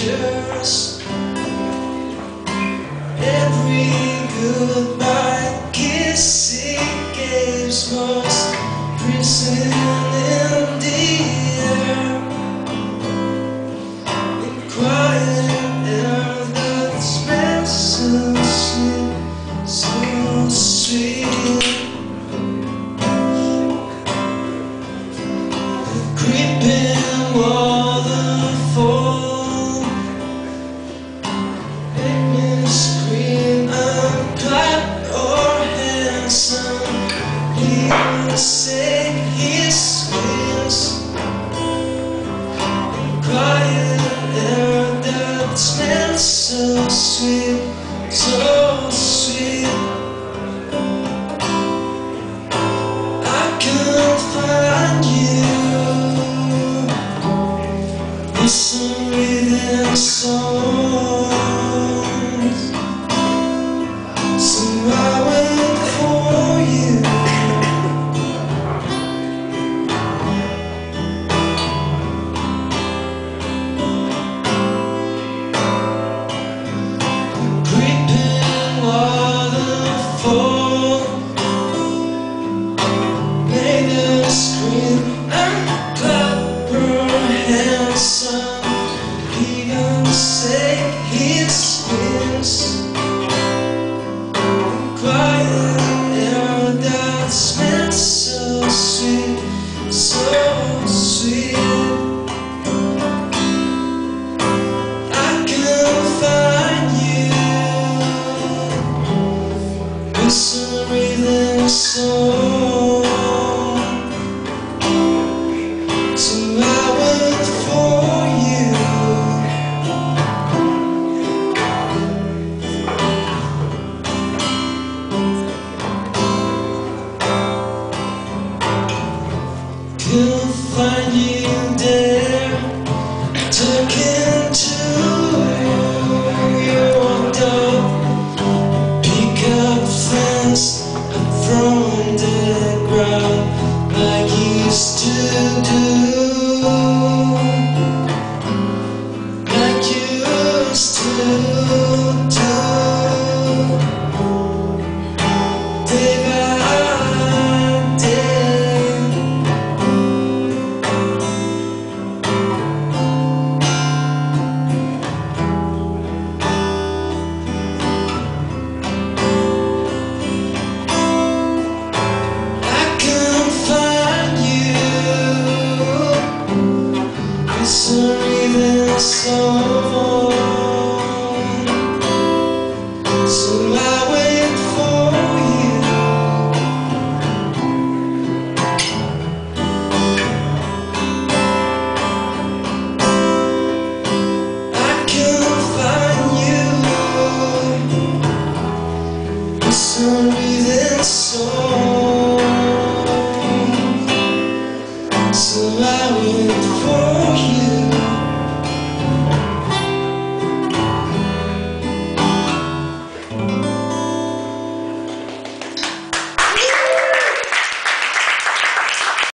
pictures. Every goodbye kiss he gave was prison in the air. In quiet air that smells so sweet, so sweet. Creeping waterfall, make me scream and clap your hands and hear say his wings. In quiet air that smells so sweet, so sweet. I can't find you. Listen within songs, so I wait for you. Creeping waterfall made her scream and clap her hands up. He gonna say his wings. Quiet air that smells so sweet, so sweet. I can't find you. Listen, breathing song, so I wait for you. Can't find you there, talking to your dog. Pick up things from the ground like you used to do, like you used to do. Day by day, I can't find you. Listen, breathing song, so I wait for you. I can't find you. Listen, breathing song.